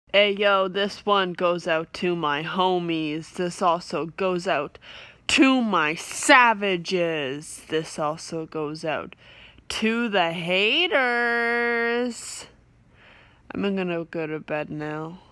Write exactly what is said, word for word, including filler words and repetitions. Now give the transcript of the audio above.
Hey yo, this one goes out to my homies. This also goes out to my savages. This also goes out to the haters. I'm gonna go to bed now.